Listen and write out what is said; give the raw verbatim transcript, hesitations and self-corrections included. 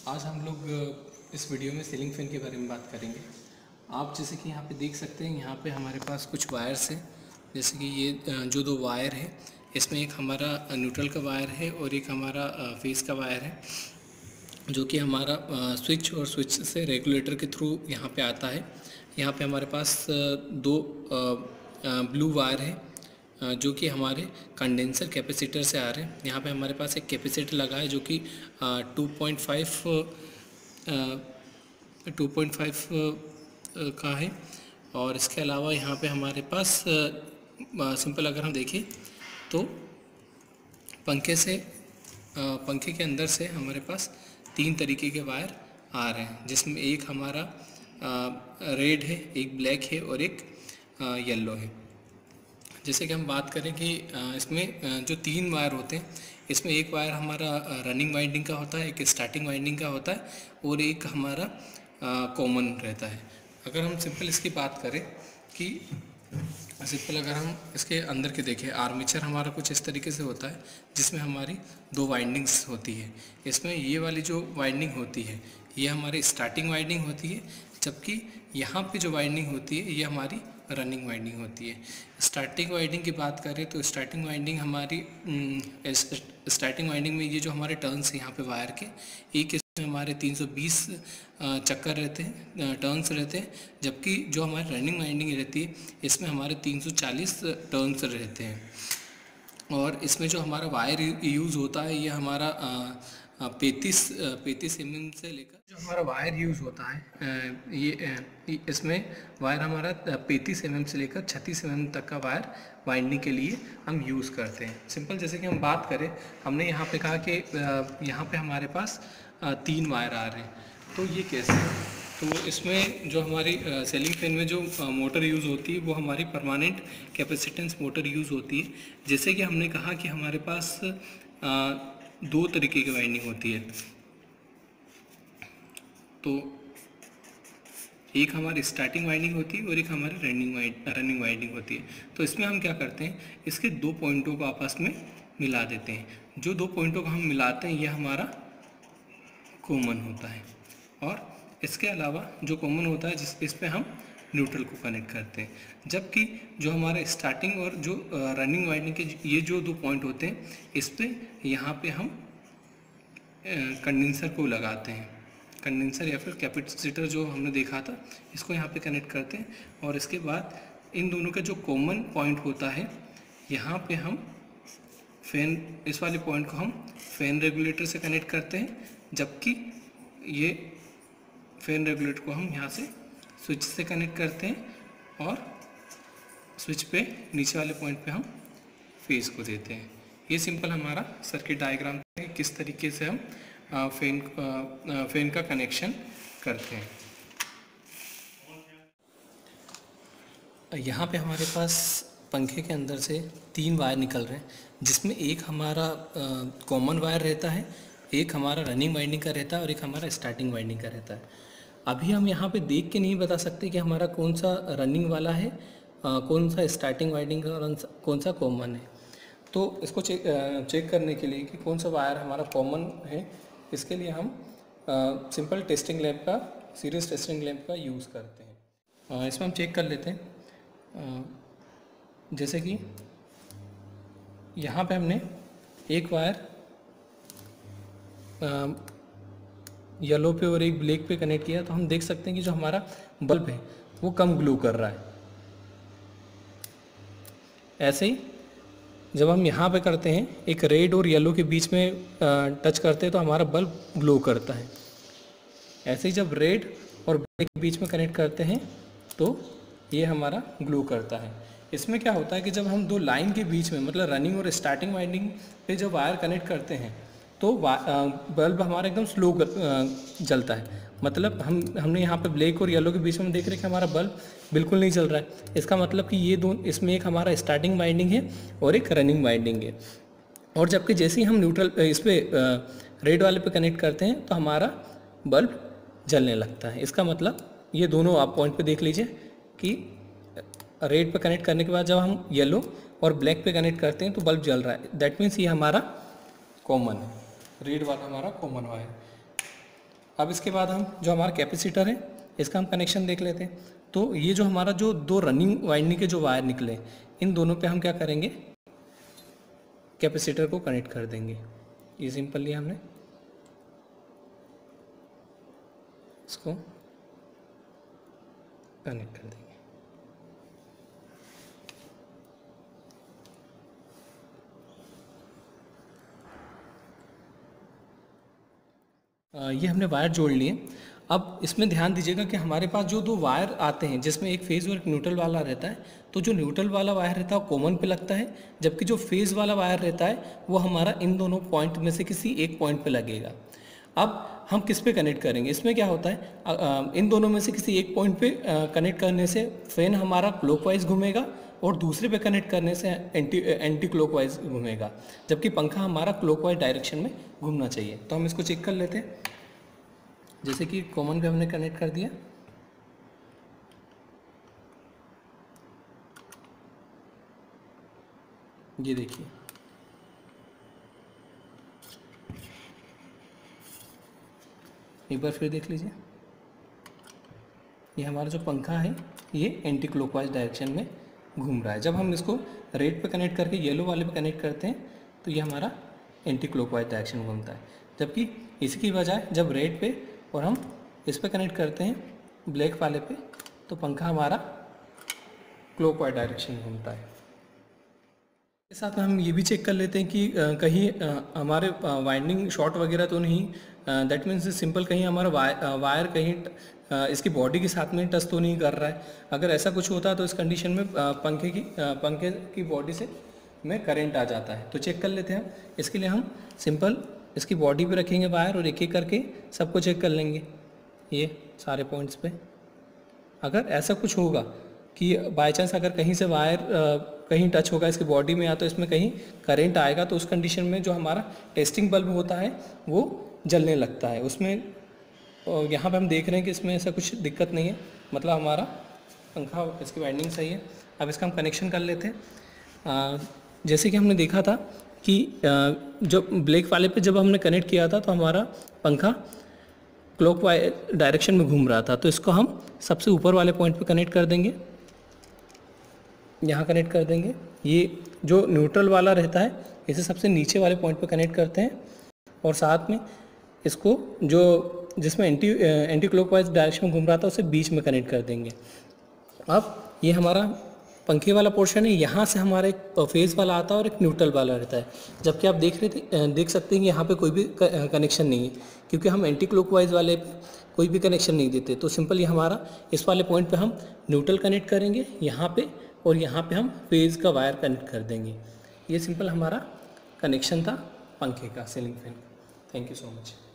आज हम लोग इस वीडियो में सीलिंग फैन के बारे में बात करेंगे। आप जैसे कि यहाँ पे देख सकते हैं, यहाँ पे हमारे पास कुछ वायर्स हैं। जैसे कि ये जो दो वायर है, इसमें एक हमारा न्यूट्रल का वायर है और एक हमारा फेस का वायर है, जो कि हमारा स्विच और स्विच से रेगुलेटर के थ्रू यहाँ पे आता है। यहाँ पे हमारे पास दो ब्लू वायर है जो कि हमारे कंडेंसर कैपेसिटर से आ रहे हैं। यहाँ पे हमारे पास एक कैपेसिटर लगा है जो कि two point five two point five का है। और इसके अलावा यहाँ पे हमारे पास सिंपल अगर हम देखें तो पंखे से पंखे के अंदर से हमारे पास तीन तरीके के वायर आ रहे हैं, जिसमें एक हमारा रेड है, एक ब्लैक है और एक येलो है। जैसे कि हम बात करें कि इसमें जो तीन वायर होते हैं, इसमें एक वायर हमारा रनिंग वाइंडिंग का होता है, एक स्टार्टिंग वाइंडिंग का होता है और एक हमारा कॉमन रहता है। अगर हम सिंपल इसकी बात करें कि सिंपल अगर हम इसके अंदर के देखें, आर्मेचर हमारा कुछ इस तरीके से होता है जिसमें हमारी दो वाइंडिंग्स होती है। इसमें ये वाली जो वाइंडिंग होती है ये हमारी स्टार्टिंग वाइंडिंग होती है, जबकि यहाँ पे जो वाइंडिंग होती है ये हमारी रनिंग वाइंडिंग होती है। स्टार्टिंग वाइंडिंग की बात करें तो स्टार्टिंग वाइंडिंग हमारी स्टार्टिंग वाइंडिंग में ये जो हमारे टर्न्स हैं यहाँ पे वायर के, एक इसमें हमारे तीन सौ बीस चक्कर रहते हैं, टर्न्स रहते हैं, जबकि जो हमारी रनिंग वाइंडिंग रहती है इसमें हमारे तीन सौ चालीस टर्न्स रहते हैं। और इसमें जो हमारा वायर यूज़ होता है ये हमारा पैंतीस पैंतीस एम एम से लेकर जो हमारा वायर यूज़ होता है ये इसमें वायर हमारा पैंतीस एम एम से लेकर छत्तीस एम एम तक का वायर वाइंडिंग के लिए हम यूज़ करते हैं। सिंपल जैसे कि हम बात करें, हमने यहाँ पे कहा कि यहाँ पे हमारे पास तीन वायर आ रहे हैं, तो ये कैसे? तो इसमें जो हमारी सीलिंग फैन में जो मोटर यूज़ होती है वो हमारी परमानेंट कैपेसिटेंस मोटर यूज़ होती है। जैसे कि हमने कहा कि हमारे पास आ, दो तरीके की वाइंडिंग होती है, तो एक हमारी स्टार्टिंग वाइंडिंग होती है और एक हमारी रनिंग रनिंग वाइंडिंग होती है। तो इसमें हम क्या करते हैं, इसके दो पॉइंटों को आपस में मिला देते हैं। जो दो पॉइंटों को हम मिलाते हैं ये हमारा कॉमन होता है, और इसके अलावा जो कॉमन होता है जिस इस पे हम न्यूट्रल को कनेक्ट करते हैं। जबकि जो हमारा स्टार्टिंग और जो रनिंग वाइंडिंग के ये जो दो पॉइंट होते हैं, इस पे यहाँ पे हम कंडेंसर को लगाते हैं। कंडेंसर या फिर कैपेसिटर जो हमने देखा था, इसको यहाँ पे कनेक्ट करते हैं। और इसके बाद इन दोनों का जो कॉमन पॉइंट होता है, यहाँ पे हम फैन इस वाले पॉइंट को हम फैन रेगुलेटर से कनेक्ट करते हैं, जबकि ये फैन रेगुलेटर को हम यहाँ से स्विच से कनेक्ट करते हैं और स्विच पे नीचे वाले पॉइंट पे हम फेस को देते हैं। ये सिंपल हमारा सर्किट डायग्राम है, किस तरीके से हम फैन फैन का कनेक्शन करते हैं। यहाँ पे हमारे पास पंखे के अंदर से तीन वायर निकल रहे हैं, जिसमें एक हमारा कॉमन वायर रहता है, एक हमारा रनिंग वाइंडिंग का रहता है और एक हमारा स्टार्टिंग वाइंडिंग का रहता है। अभी हम यहाँ पे देख के नहीं बता सकते कि हमारा कौन सा रनिंग वाला है, आ, कौन सा स्टार्टिंग वाइंडिंग का और कौन सा कॉमन है। तो इसको चेक चेक करने के लिए कि कौन सा वायर हमारा कॉमन है, इसके लिए हम आ, सिंपल टेस्टिंग लैंप का सीरीज टेस्टिंग लैंप का यूज़ करते हैं। आ, इसमें हम चेक कर लेते हैं। आ, जैसे कि यहाँ पे हमने एक वायर येलो पे और एक ब्लैक पे कनेक्ट किया, तो हम देख सकते हैं कि जो हमारा बल्ब है वो कम ग्लो कर रहा है। ऐसे ही जब हम यहाँ पे करते हैं, एक रेड और येलो के बीच में टच करते हैं तो हमारा बल्ब ग्लो करता है। ऐसे ही जब रेड और ब्लैक के बीच में कनेक्ट करते हैं तो ये हमारा ग्लो करता है। इसमें क्या होता है कि जब हम दो लाइन के बीच में, मतलब रनिंग और स्टार्टिंग वाइंडिंग पे जब वायर कनेक्ट करते हैं तो बल्ब हमारा एकदम स्लो जलता है। मतलब हम हमने यहाँ पे ब्लैक और येलो के बीच में देख रहे हैं कि हमारा बल्ब बिल्कुल नहीं जल रहा है। इसका मतलब कि ये दोनों, इसमें एक हमारा स्टार्टिंग वाइंडिंग है और एक रनिंग वाइंडिंग है। और जबकि जैसे ही हम न्यूट्रल इस पर रेड वाले पे कनेक्ट करते हैं तो हमारा बल्ब जलने लगता है। इसका मतलब ये दोनों आप पॉइंट पे देख लीजिए कि रेड पे कनेक्ट करने के बाद जब हम येलो और ब्लैक पे कनेक्ट करते हैं तो बल्ब जल रहा है। दैट मीन्स ये हमारा कॉमन है, रेड वाला हमारा कॉमन वायर। अब इसके बाद हम जो हमारा कैपेसिटर है इसका हम कनेक्शन देख लेते हैं। तो ये जो हमारा जो दो रनिंग वाइंडिंग के जो वायर निकले, इन दोनों पे हम क्या करेंगे, कैपेसिटर को कनेक्ट कर देंगे। ये सिंपल लिया हमने, इसको कनेक्ट कर देंगे। ये हमने वायर जोड़ लिए। अब इसमें ध्यान दीजिएगा कि हमारे पास जो दो वायर आते हैं जिसमें एक फेज़ और एक न्यूट्रल वाला रहता है, तो जो न्यूट्रल वाला वायर रहता है वो कॉमन पे लगता है, जबकि जो फेज़ वाला वायर रहता है वो हमारा इन दोनों पॉइंट में से किसी एक पॉइंट पे लगेगा। अब हम किस पे कनेक्ट करेंगे, इसमें क्या होता है, आ, आ, इन दोनों में से किसी एक पॉइंट पे कनेक्ट करने से फैन हमारा क्लॉकवाइज घूमेगा और दूसरे पे कनेक्ट करने से एंटी एंटी क्लॉकवाइज घूमेगा, जबकि पंखा हमारा क्लॉकवाइज डायरेक्शन में घूमना चाहिए। तो हम इसको चेक कर लेते हैं। जैसे कि कॉमन पे हमने कनेक्ट कर दिया, ये देखिए एक बार फिर देख लीजिए, ये हमारा जो पंखा है ये एंटी क्लॉकवाइज डायरेक्शन में घूम रहा है। जब हम इसको रेड पे कनेक्ट करके येलो वाले पे कनेक्ट करते हैं तो ये हमारा एंटी क्लॉकवाइज डायरेक्शन में घूमता है, जबकि इसकी बजाय जब रेड पे और हम इस पे कनेक्ट करते हैं ब्लैक वाले पे तो पंखा हमारा क्लॉकवाइज डायरेक्शन में घूमता है। इसके साथ में हम ये भी चेक कर लेते हैं कि अ, कहीं अ, हमारे वाइंडिंग शॉर्ट वगैरह तो नहीं, दैट मीन्स सिंपल कहीं हमारा वायर वायर कहीं अ, इसकी बॉडी के साथ में टच तो नहीं कर रहा है। अगर ऐसा कुछ होता है तो इस कंडीशन में अ, पंखे की अ, पंखे की बॉडी से में करंट आ जाता है। तो चेक कर लेते हैं। इसके लिए हम सिंपल इसकी बॉडी पे रखेंगे वायर और एक एक करके सबको चेक कर लेंगे, ये सारे पॉइंट्स पे। अगर ऐसा कुछ होगा कि बाय चांस अगर कहीं से वायर कहीं टच होगा इसकी बॉडी में या तो इसमें कहीं करंट आएगा, तो उस कंडीशन में जो हमारा टेस्टिंग बल्ब होता है वो जलने लगता है। उसमें यहाँ पे हम देख रहे हैं कि इसमें ऐसा कुछ दिक्कत नहीं है, मतलब हमारा पंखा इसकी वाइंडिंग सही है। अब इसका हम कनेक्शन कर लेते हैं। जैसे कि हमने देखा था कि जब ब्लैक वाले पे जब हमने कनेक्ट किया था तो हमारा पंखा क्लॉकवाइज डायरेक्शन में घूम रहा था, तो इसको हम सबसे ऊपर वाले पॉइंट पे कनेक्ट कर देंगे, यहाँ कनेक्ट कर देंगे। ये जो न्यूट्रल वाला रहता है इसे सबसे नीचे वाले पॉइंट पे कनेक्ट करते हैं और साथ में इसको जो जिसमें एंटी एंटी क्लॉकवाइज डायरेक्शन में घूम रहा था उसे बीच में कनेक्ट कर देंगे। अब ये हमारा पंखे वाला पोर्शन है, यहाँ से हमारा एक फेज़ वाला आता है और एक न्यूट्रल वाला रहता है, जबकि आप देख रहे थे देख सकते हैं कि यहाँ पे कोई भी कनेक्शन नहीं है, क्योंकि हम एंटी क्लॉकवाइज वाले कोई भी कनेक्शन नहीं देते। तो सिंपल ये हमारा इस वाले पॉइंट पे हम न्यूट्रल कनेक्ट करेंगे यहाँ पे, और यहाँ पे हम फेज़ का वायर कनेक्ट कर देंगे। ये सिंपल हमारा कनेक्शन था पंखे का, सीलिंग फैन का। Thank you so much.